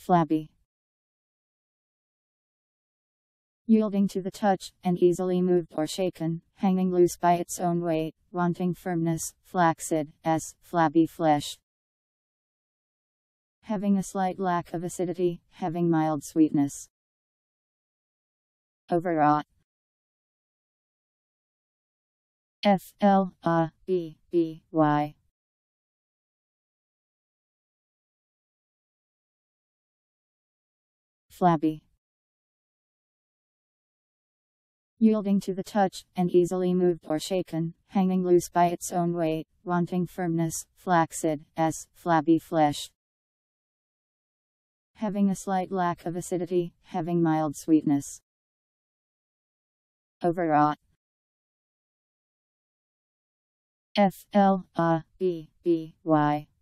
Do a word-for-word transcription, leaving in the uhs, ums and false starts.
Flabby. Yielding to the touch, and easily moved or shaken, hanging loose by its own weight, wanting firmness, flaccid, as flabby flesh. Having a slight lack of acidity, having mild sweetness. Overwrought. F L A B B Y. Flabby. Yielding to the touch, and easily moved or shaken, hanging loose by its own weight, wanting firmness, flaccid, as flabby flesh. Having a slight lack of acidity, having mild sweetness. Overwrought. F L A B B Y.